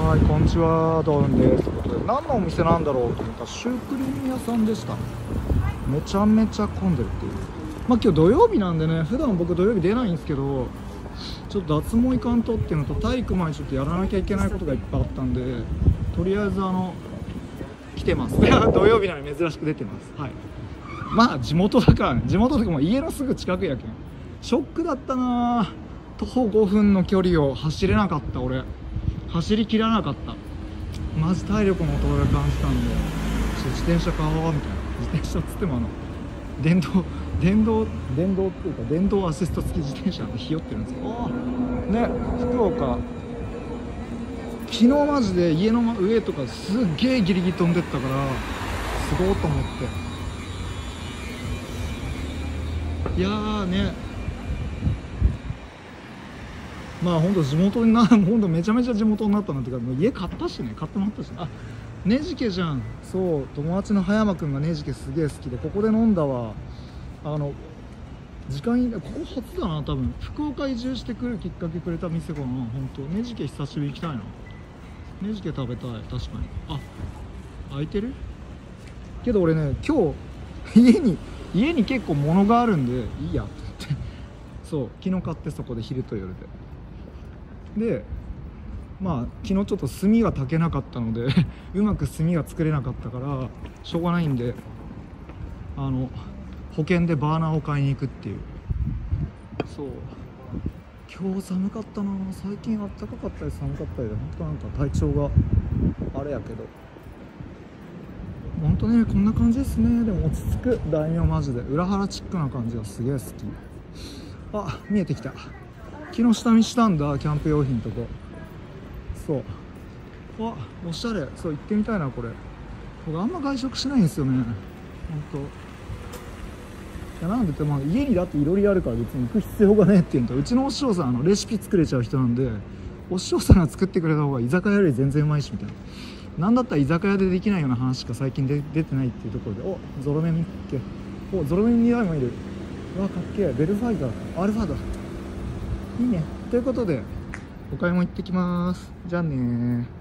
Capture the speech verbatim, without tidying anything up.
はい、こんにちは、ドーンです。ということで、何のお店なんだろうと思ったら、シュークリーム屋さんでした。めちゃめちゃ混んでるっていう。まあ今日土曜日なんでね、普段僕土曜日出ないんですけど、ちょっと脱毛いかんとっていうのと、体育前ちょっとやらなきゃいけないことがいっぱいあったんで、とりあえずあの、来てます。土曜日なのに珍しく出てます。はい。まあ地元だからね、地元とかも家のすぐ近くやけん。ショックだったなぁ。徒歩ごふんの距離を走れなかった俺。走りきらなかった。マジ体力の衰え感じたんで、自転車買おうみたいな。自転車っつってもあの電動電動電動っていうか電動アシスト付き自転車でひよってるんですよ。ね、福岡昨日マジで家の上とかすっげえギリギリ飛んでったからすごいと思って。いやーね、まあ本当地元にな、本当めちゃめちゃ地元になったなっていうか、もう家買ったしね、買ってもらったし、ね、あ、ねじけじゃん。そう、友達の葉山くんがねじけすげえ好きで、ここで飲んだわ。あの時間、ここ初だな多分。福岡移住してくるきっかけくれた店かな。本当ねじけ久しぶり行きたいな。ねじけ食べたい。確かに。あ、開いてるけど俺ね、今日家に家に結構物があるんでいいやって言って、そう昨日買って、そこで昼と夜ででまあ昨日ちょっと炭が炊けなかったのでうまく炭が作れなかったからしょうがないんで、あの保険でバーナーを買いに行くっていう。そう今日寒かったな。最近あったかかったり寒かったりで、本当なんか体調があれやけど、本当ねこんな感じですね。でも落ち着く大名マジで裏腹チックな感じがすげえ好き。あ、見えてきた。昨日下見したんだ、キャンプ用品とこ。そうあ、おしゃれ。そう行ってみたいな。これ僕あんま外食しないんですよね、本当。いやなんでって、まあ家にだっていろいろあるから別に行く必要がねえっていうのと、うちのお師匠さんあのレシピ作れちゃう人なんで、お師匠さんが作ってくれた方が居酒屋より全然うまいしみたいな。なんだったら居酒屋でできないような話しか最近で出てないっていうところで、おゾロ目見っけ、おゾロ目ににだいもいる。うわかっけえ。ベルファイガー、アルファだ。いいね。ということでお買い物行ってきます。じゃあねー。